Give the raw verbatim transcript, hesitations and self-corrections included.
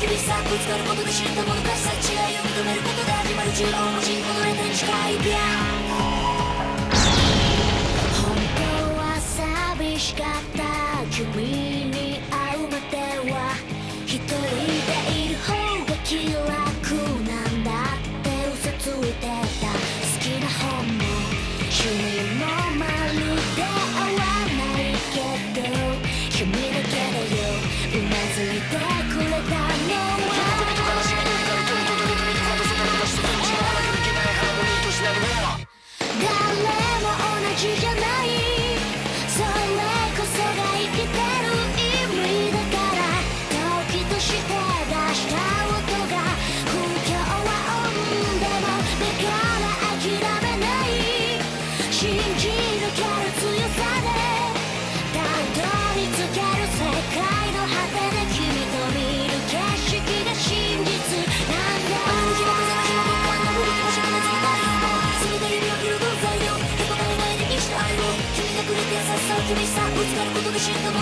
厳しさぶつかることで知ったものかさ違いを認めることで始まる縦横無尽このレテに近いビャ本当は寂しかった君に会うまでは一人でいる方が気楽なんだって嘘ついてた好きな本も趣味もまるで合わないけど君だけだようなずいてくれたのは喜びと悲しみと怒りとにとどめと見ることそこに出して現地の荒く抜けないハーモニーとしなるのは誰も同じじゃないそれこそが生きてる意味だから時として出した音が不協和音でもだから諦めない信じ抜ける強さでたどり着ける世界の果てで君と見る景色が真実なんだ雨の日も風の日も僕は登る気持ちが熱くなる全て指を切る分際量へこたれないで生きした愛を君がくれて優しさを厳しさぶつかることで知ったもの